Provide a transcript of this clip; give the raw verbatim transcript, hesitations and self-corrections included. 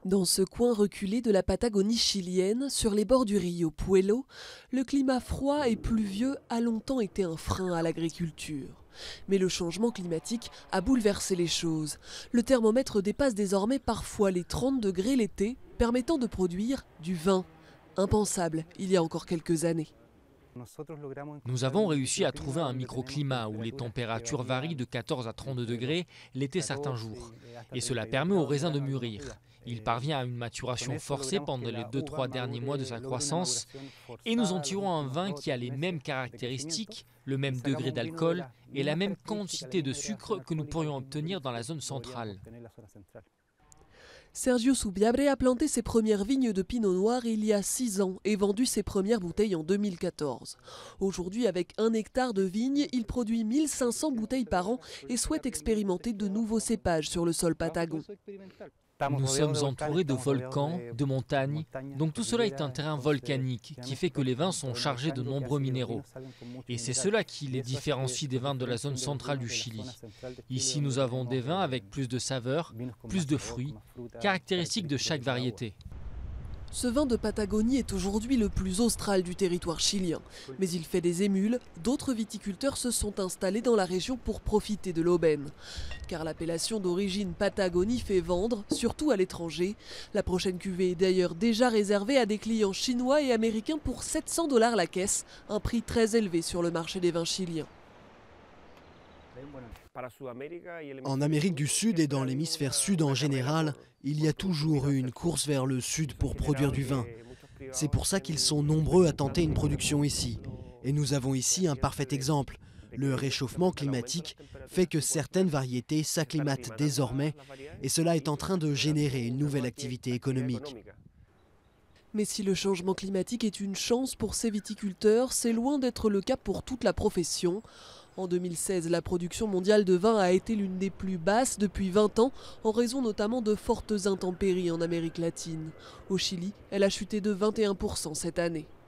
Dans ce coin reculé de la Patagonie chilienne, sur les bords du rio Puelo, le climat froid et pluvieux a longtemps été un frein à l'agriculture. Mais le changement climatique a bouleversé les choses. Le thermomètre dépasse désormais parfois les trente degrés l'été, permettant de produire du vin. Impensable il y a encore quelques années. Nous avons réussi à trouver un microclimat où les températures varient de quatorze à trente degrés l'été certains jours. Et cela permet au raisin de mûrir. Il parvient à une maturation forcée pendant les deux trois derniers mois de sa croissance. Et nous en tirons un vin qui a les mêmes caractéristiques, le même degré d'alcool et la même quantité de sucre que nous pourrions obtenir dans la zone centrale. Sergio Subiabre a planté ses premières vignes de pinot noir il y a six ans et vendu ses premières bouteilles en deux mille quatorze. Aujourd'hui, avec un hectare de vignes, il produit mille cinq cents bouteilles par an et souhaite expérimenter de nouveaux cépages sur le sol patagon. Nous sommes entourés de volcans, de montagnes, donc tout cela est un terrain volcanique qui fait que les vins sont chargés de nombreux minéraux. Et c'est cela qui les différencie des vins de la zone centrale du Chili. Ici, nous avons des vins avec plus de saveurs, plus de fruits, caractéristiques de chaque variété. Ce vin de Patagonie est aujourd'hui le plus austral du territoire chilien. Mais il fait des émules, d'autres viticulteurs se sont installés dans la région pour profiter de l'aubaine. Car l'appellation d'origine Patagonie fait vendre, surtout à l'étranger. La prochaine cuvée est d'ailleurs déjà réservée à des clients chinois et américains pour sept cents dollars la caisse, un prix très élevé sur le marché des vins chiliens. En Amérique du Sud et dans l'hémisphère sud en général, il y a toujours eu une course vers le sud pour produire du vin. C'est pour ça qu'ils sont nombreux à tenter une production ici. Et nous avons ici un parfait exemple. Le réchauffement climatique fait que certaines variétés s'acclimatent désormais et cela est en train de générer une nouvelle activité économique. Mais si le changement climatique est une chance pour ces viticulteurs, c'est loin d'être le cas pour toute la profession. En deux mille seize, la production mondiale de vin a été l'une des plus basses depuis vingt ans, en raison notamment de fortes intempéries en Amérique latine. Au Chili, elle a chuté de vingt et un pour cent cette année.